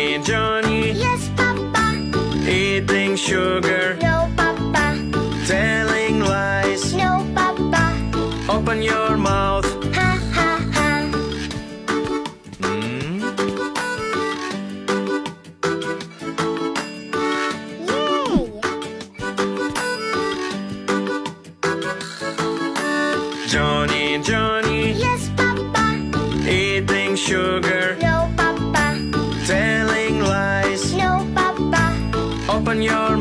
Johny Johny. Yes, Papa. Eating sugar. No, Papa. Telling lies. No, Papa. Open your mouth. Ha, ha, ha. Yay! Johny Johny. Yes, Papa. Eating sugar. No, Papa. Telling lies. No, Papa. Open your